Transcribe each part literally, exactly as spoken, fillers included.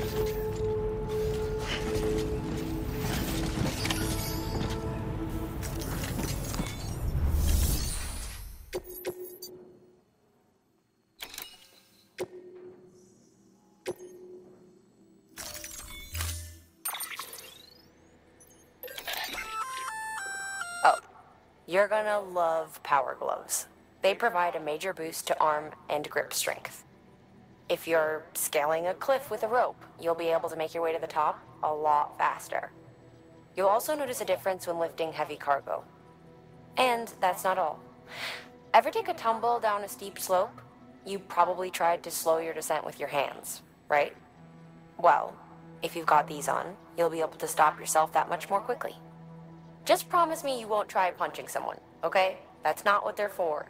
Oh, you're gonna love Power Gloves. They provide a major boost to arm and grip strength. If you're scaling a cliff with a rope, you'll be able to make your way to the top a lot faster. You'll also notice a difference when lifting heavy cargo. And that's not all. Ever take a tumble down a steep slope? You probably tried to slow your descent with your hands, right? Well, if you've got these on, you'll be able to stop yourself that much more quickly. Just promise me you won't try punching someone, okay? That's not what they're for.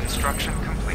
Construction complete.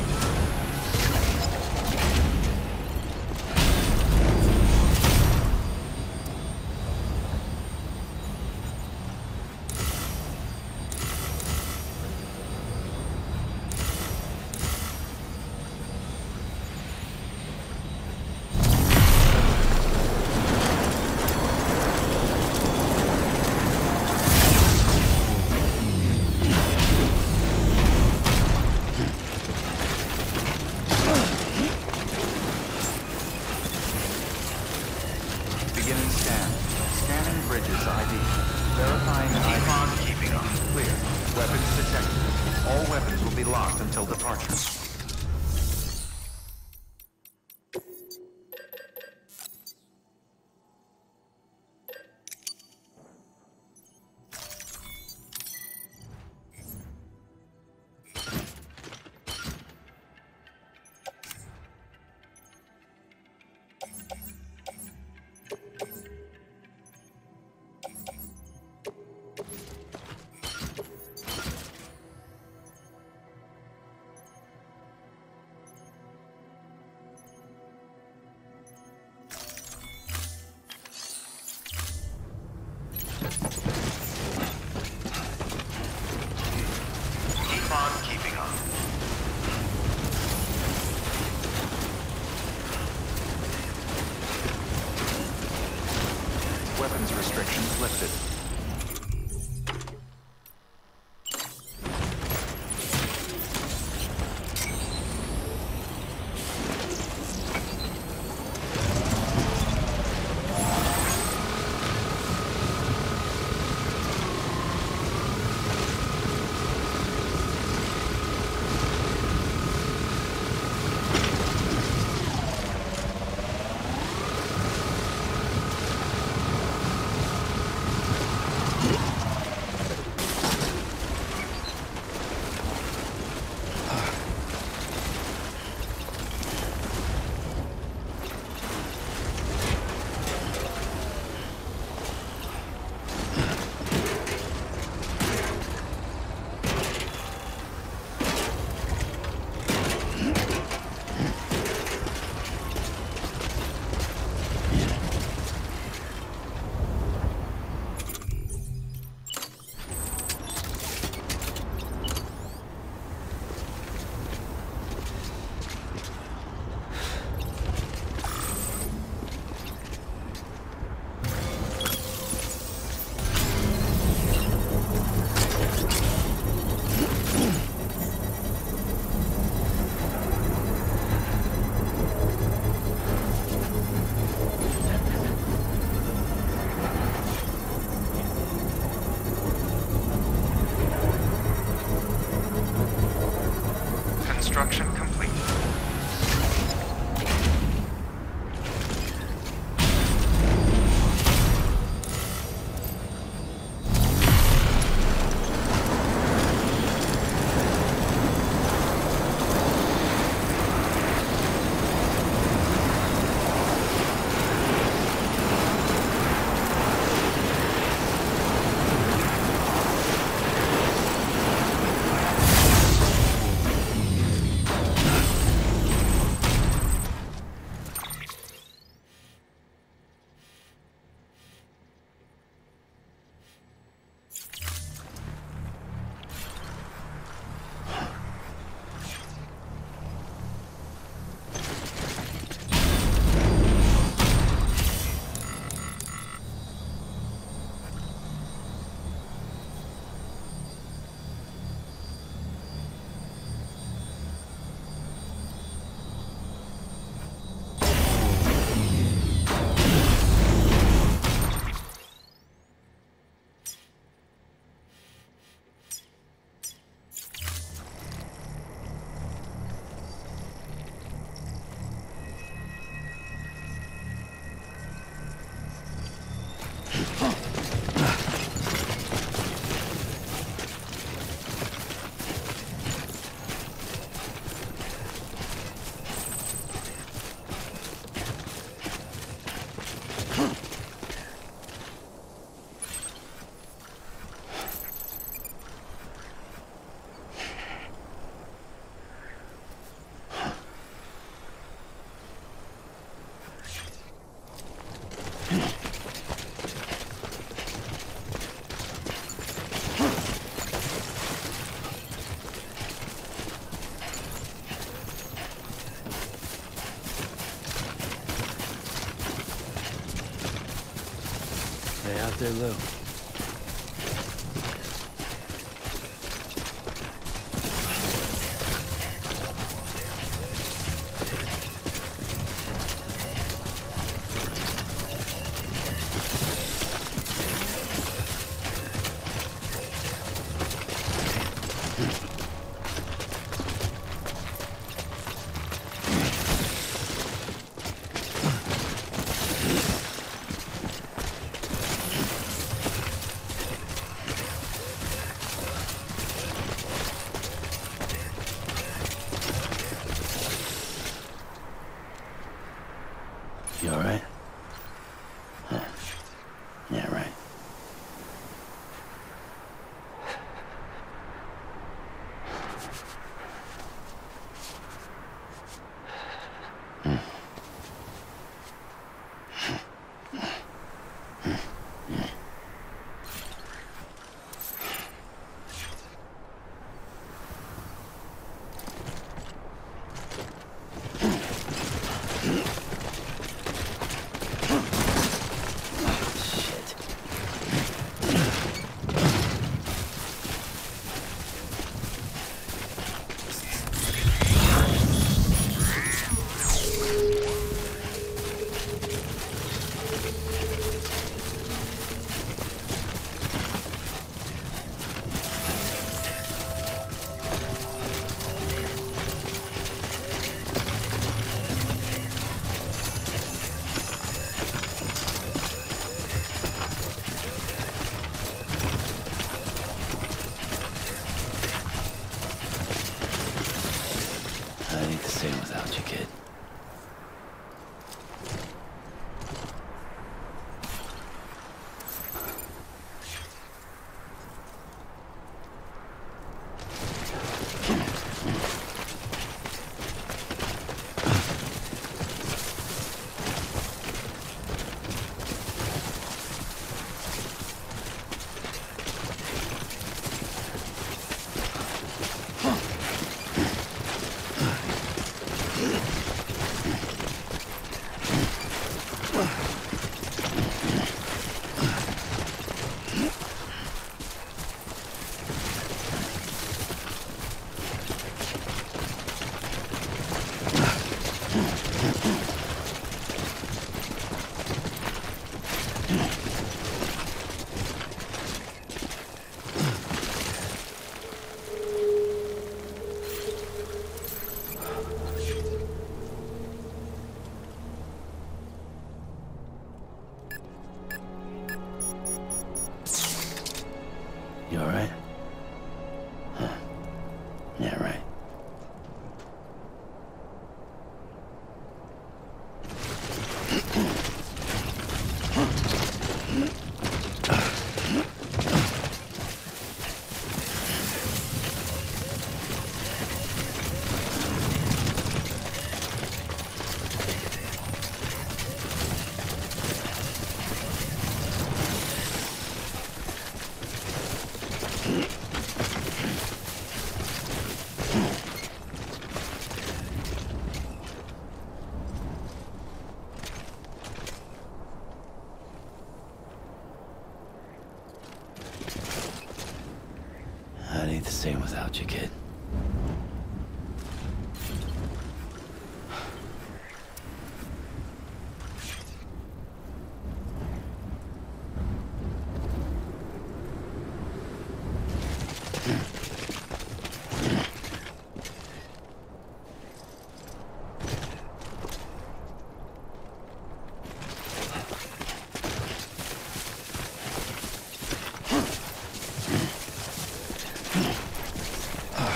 Beginning scan. Scanning bridges I D. Verifying I D. On keeping on. Clear. Weapons detected. All weapons will be locked until departure. Keep on keeping on. Weapons restrictions lifted. Construction complete. Stay out there, Lou. You all right? Huh. Yeah, right. Hmm. I ain't the same without you, kid. You all right? Huh. Yeah, right. I ain't the same without you, kid. Ah.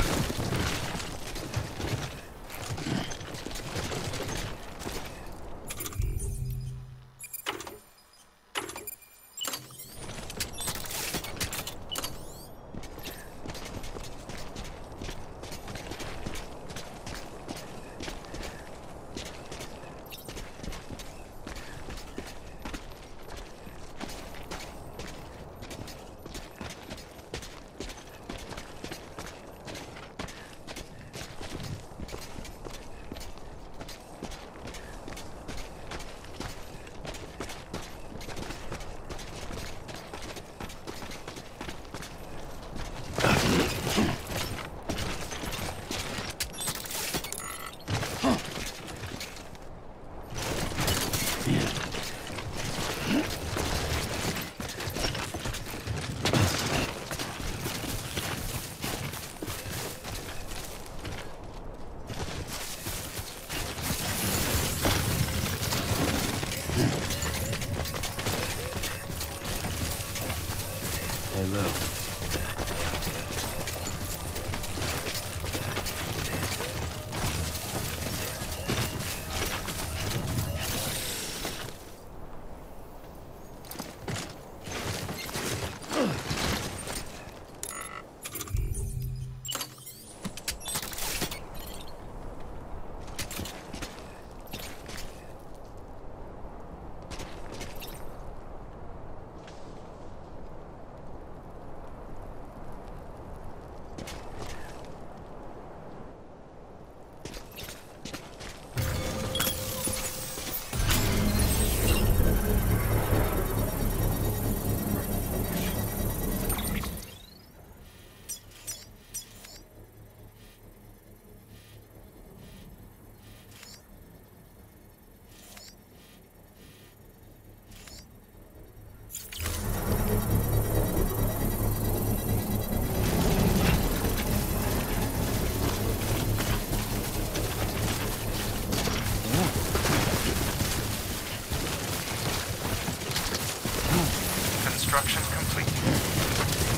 Construction complete.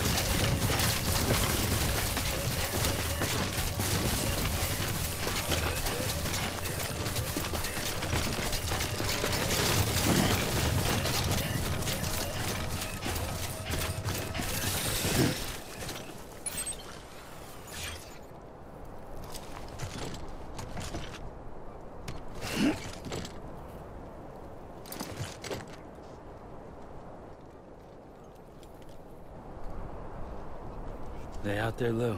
They out there, Lou?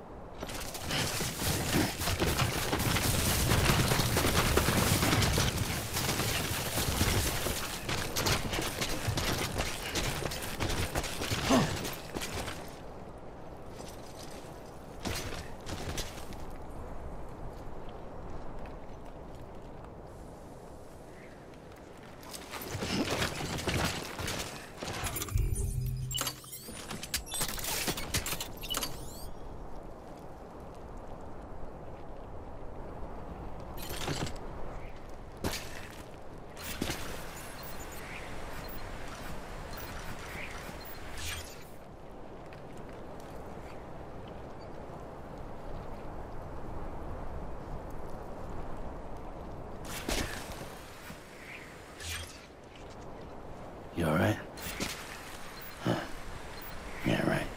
You all right? Huh. Yeah, right.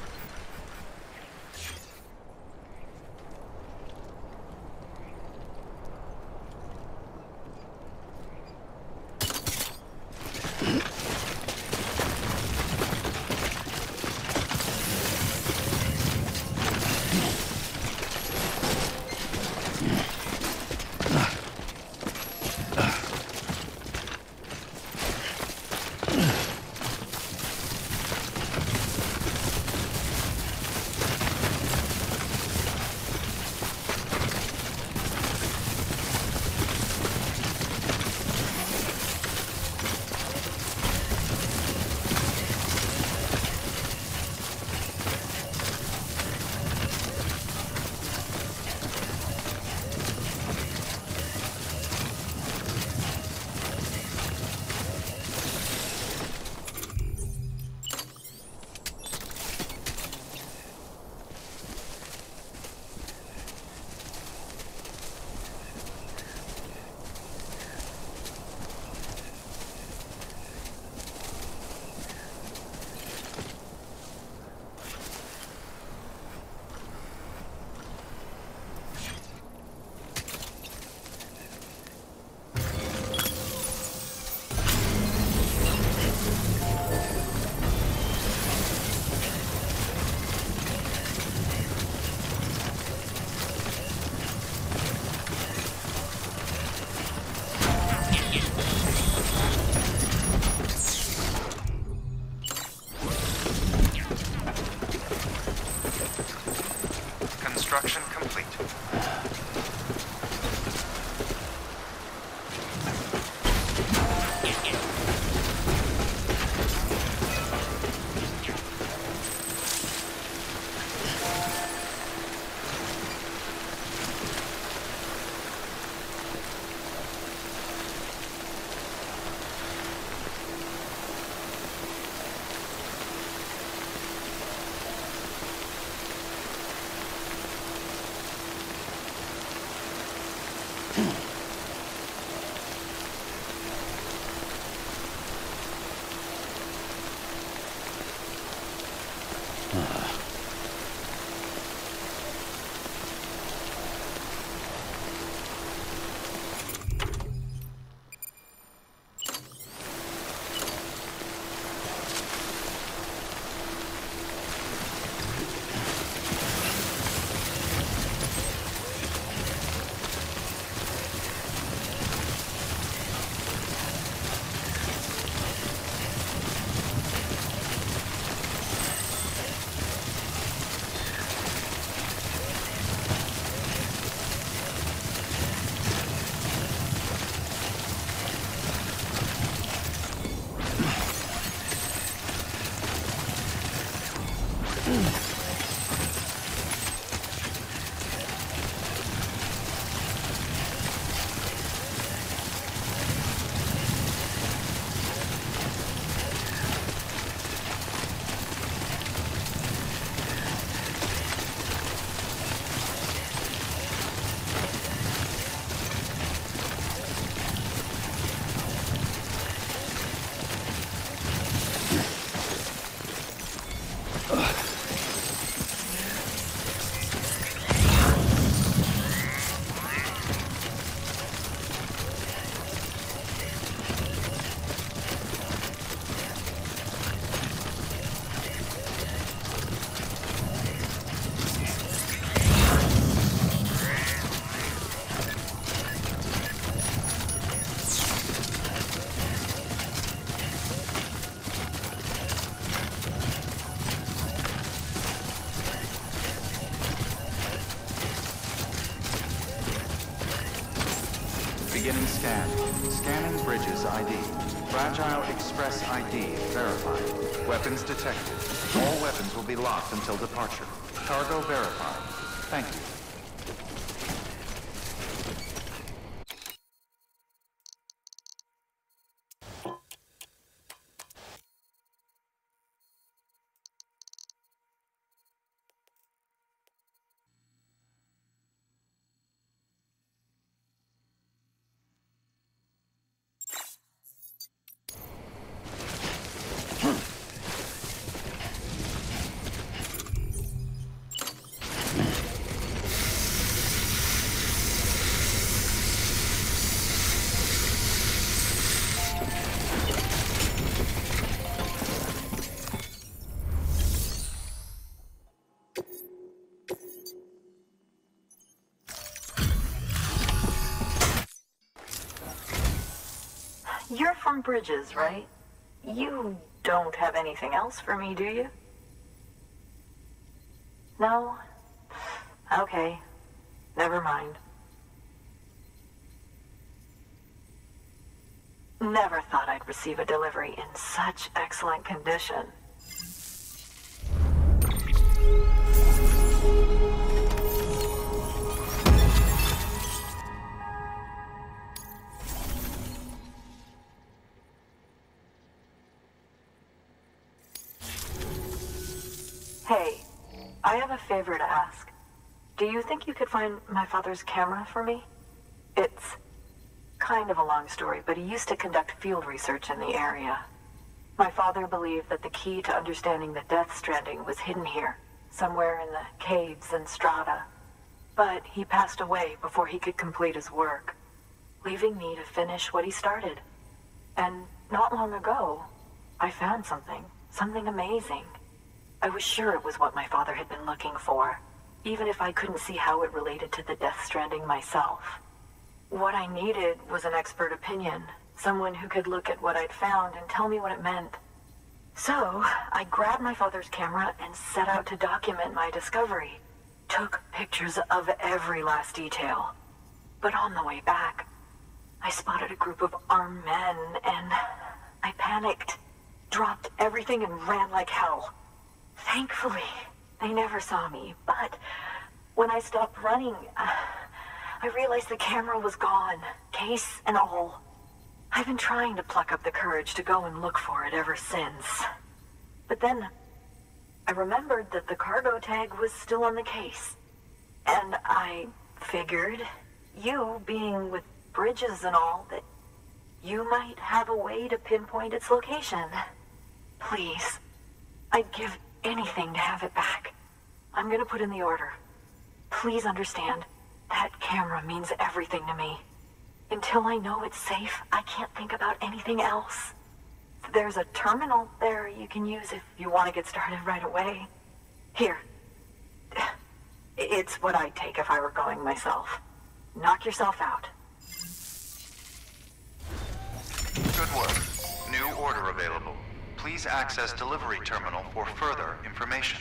Construction complete. Beginning scan. Scanning Bridges I D. Fragile Express I D verified. Weapons detected. All weapons will be locked until departure. Cargo verified. Thank you. You're from Bridges, right? You don't have anything else for me, do you? No? Okay. Never mind. Never thought I'd receive a delivery in such excellent condition. Hey, I have a favor to ask. Do you think you could find my father's camera for me? It's kind of a long story, but he used to conduct field research in the area. My father believed that the key to understanding the Death Stranding was hidden here, somewhere in the caves and strata. But he passed away before he could complete his work, leaving me to finish what he started. And not long ago, I found something, something amazing. I was sure it was what my father had been looking for, even if I couldn't see how it related to the Death Stranding myself. What I needed was an expert opinion, someone who could look at what I'd found and tell me what it meant. So, I grabbed my father's camera and set out to document my discovery. Took pictures of every last detail. But on the way back, I spotted a group of armed men and I panicked, dropped everything and ran like hell. Thankfully, they never saw me, but when I stopped running, uh, I realized the camera was gone, case and all. I've been trying to pluck up the courage to go and look for it ever since. But then, I remembered that the cargo tag was still on the case. And I figured, you being with Bridges and all, that you might have a way to pinpoint its location. Please, I'd give anything to have it back. I'm gonna put in the order. Please understand, that camera means everything to me. Until I know it's safe, I can't think about anything else. There's a terminal there you can use if you want to get started right away. Here. It's what I'd take if I were going myself. Knock yourself out. Good work. New order available. Please access delivery terminal for further information.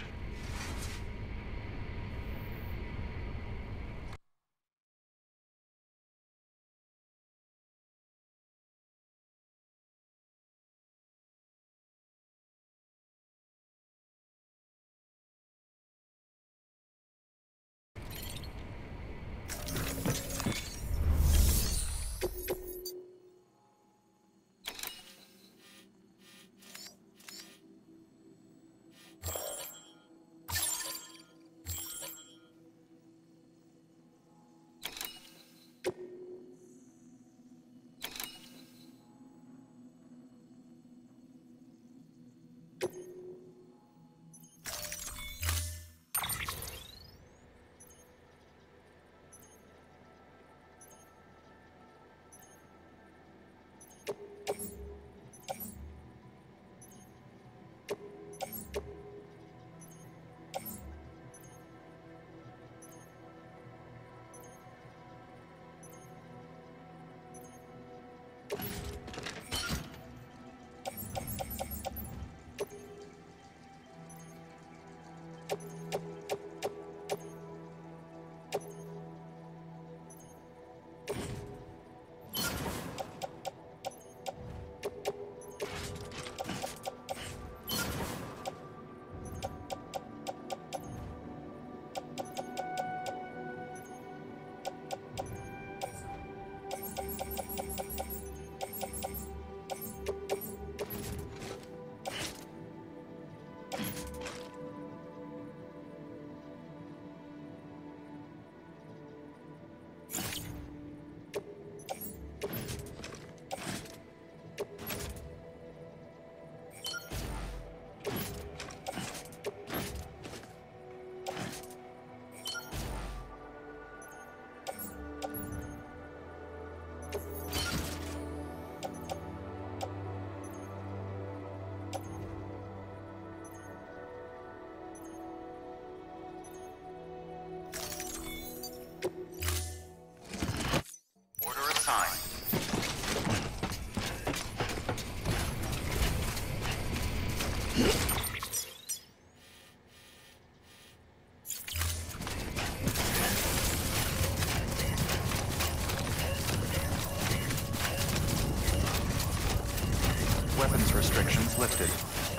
Weapons restrictions lifted.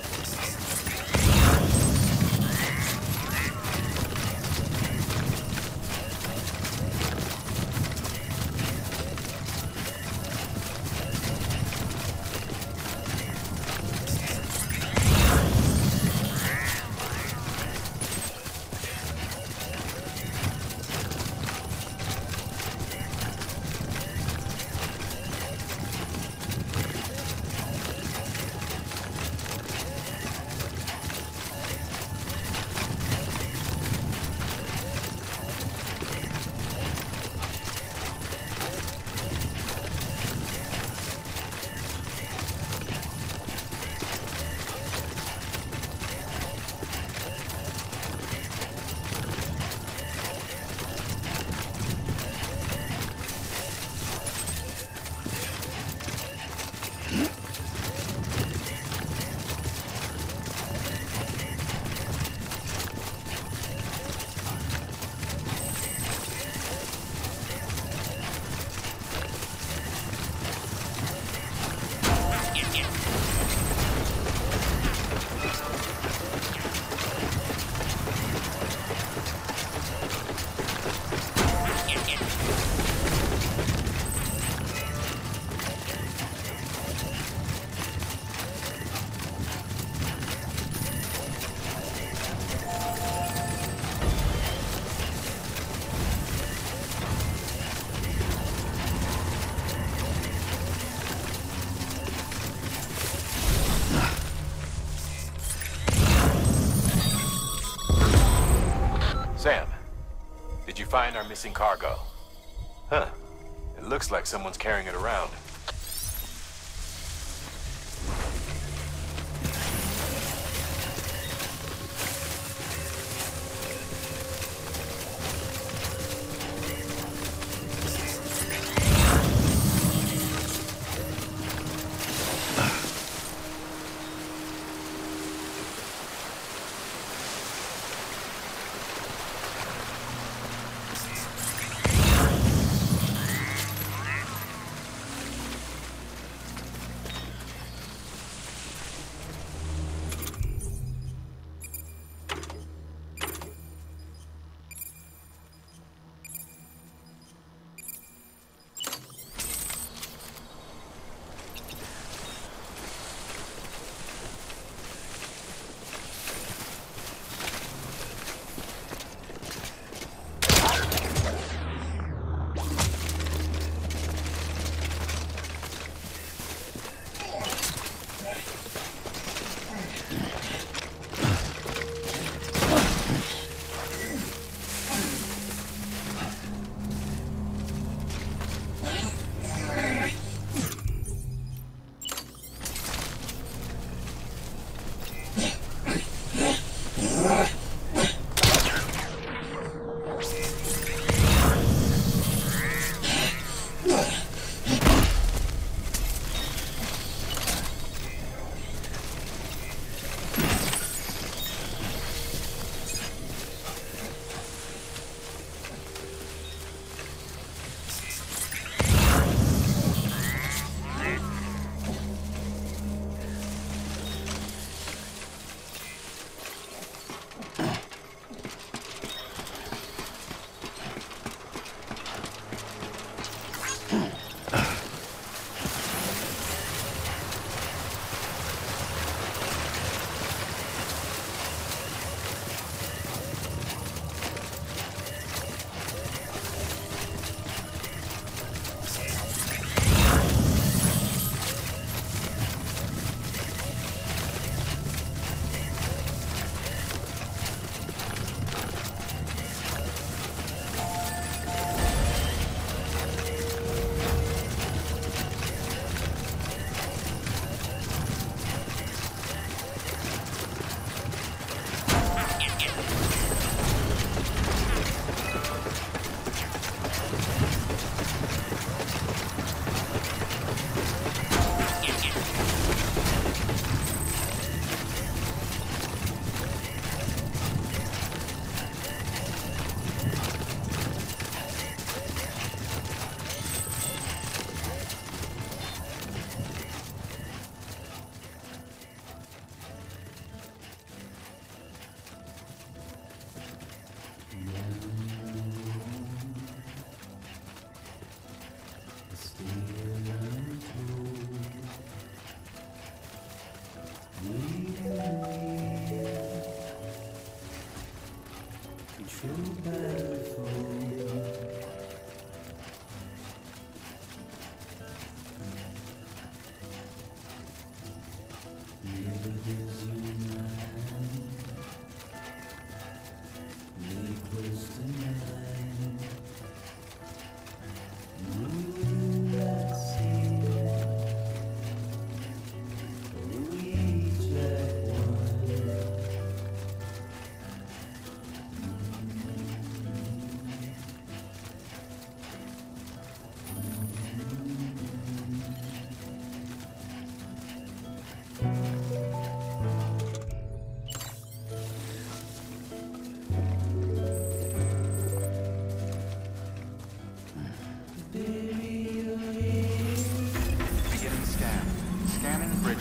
Sam, did you find our missing cargo? Huh. It looks like someone's carrying it around.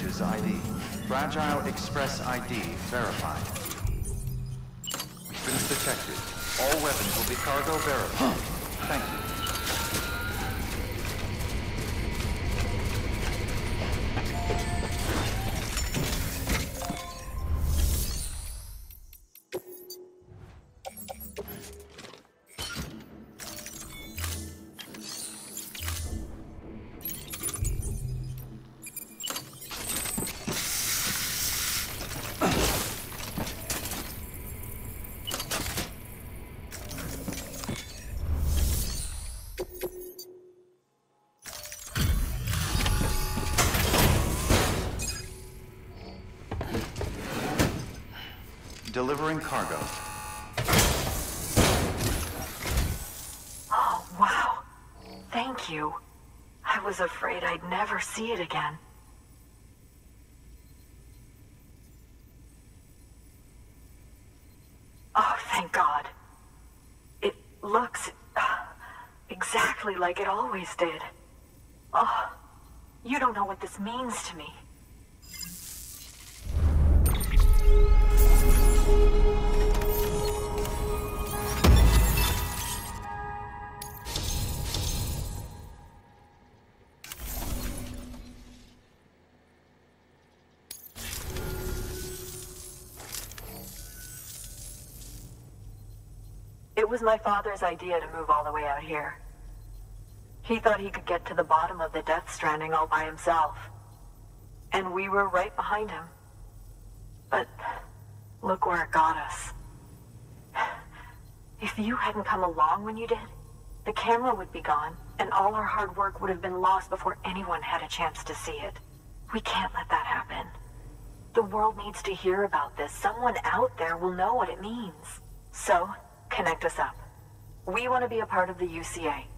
Bridges I D. Fragile Express I D verified. Weapons detected. All weapons will be cargo verified. Thank you. Delivering cargo. Oh, wow. Thank you. I was afraid I'd never see it again. Oh, thank God. It looks uh, exactly like it always did. Oh, you don't know what this means to me. It was my father's idea to move all the way out here. He thought he could get to the bottom of the Death Stranding all by himself. And we were right behind him. But look where it got us. If you hadn't come along when you did, the camera would be gone, and all our hard work would have been lost before anyone had a chance to see it. We can't let that happen. The world needs to hear about this. Someone out there will know what it means. So, connect us up. We want to be a part of the U C A.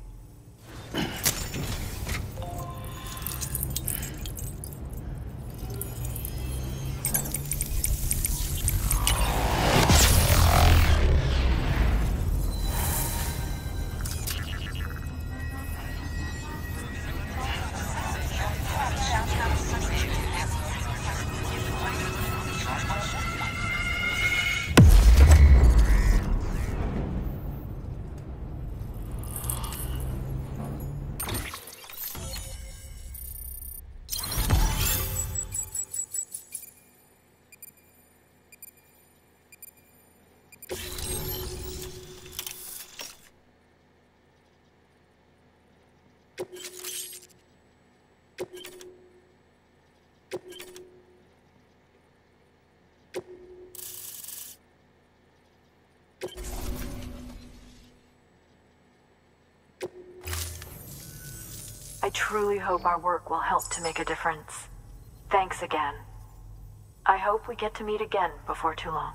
I truly hope our work will help to make a difference. Thanks again. I hope we get to meet again before too long.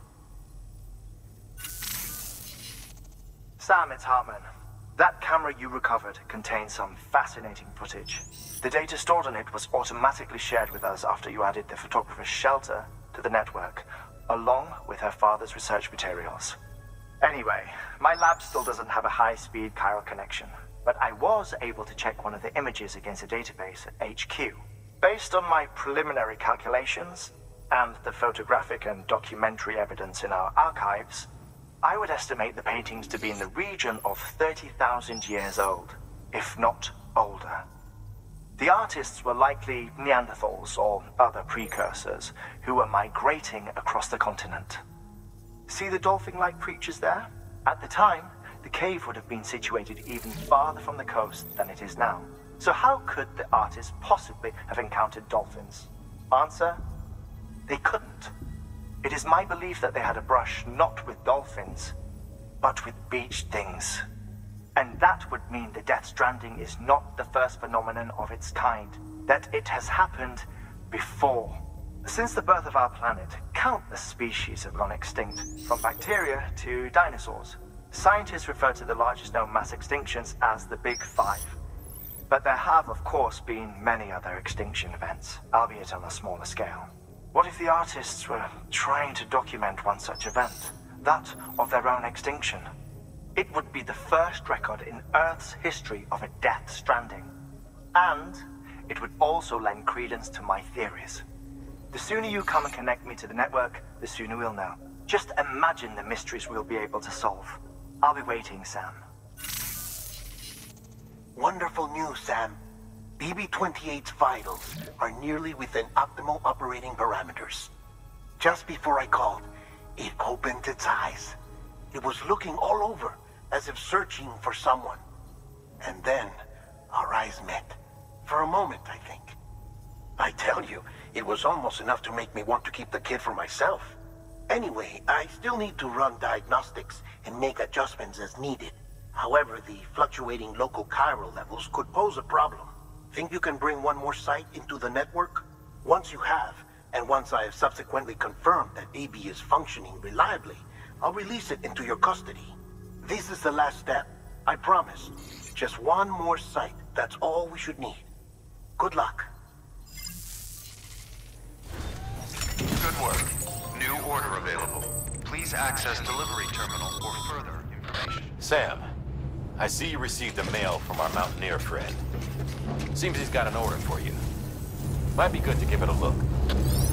Sam, it's Hartman. That camera you recovered contains some fascinating footage. The data stored on it was automatically shared with us after you added the photographer's shelter to the network, along with her father's research materials. Anyway, my lab still doesn't have a high-speed chiral connection, but I was able to check one of the images against a database at H Q. Based on my preliminary calculations, and the photographic and documentary evidence in our archives, I would estimate the paintings to be in the region of thirty thousand years old, if not older. The artists were likely Neanderthals or other precursors who were migrating across the continent. See the dolphin-like creatures there? At the time, the cave would have been situated even farther from the coast than it is now. So how could the artists possibly have encountered dolphins? Answer: they couldn't. It is my belief that they had a brush not with dolphins, but with beach things. And that would mean the Death Stranding is not the first phenomenon of its kind, that it has happened before. Since the birth of our planet, countless species have gone extinct, from bacteria to dinosaurs. Scientists refer to the largest known mass extinctions as the Big Five. But there have, of course, been many other extinction events, albeit on a smaller scale. What if the artists were trying to document one such event, that of their own extinction? It would be the first record in Earth's history of a Death Stranding. And it would also lend credence to my theories. The sooner you come and connect me to the network, the sooner we'll know. Just imagine the mysteries we'll be able to solve. I'll be waiting, Sam. Wonderful news, Sam. B B twenty-eight's vitals are nearly within optimal operating parameters. Just before I called, it opened its eyes. It was looking all over, as if searching for someone. And then, our eyes met. For a moment, I think. I tell you, it was almost enough to make me want to keep the kid for myself. Anyway, I still need to run diagnostics and make adjustments as needed. However, the fluctuating local chiral levels could pose a problem. Think you can bring one more site into the network? Once you have, and once I have subsequently confirmed that A B is functioning reliably, I'll release it into your custody. This is the last step, I promise. Just one more site, that's all we should need. Good luck. Good work. New order available. Please access delivery terminal for further information. Sam, I see you received a mail from our Mountaineer friend. Seems he's got an order for you. Might be good to give it a look.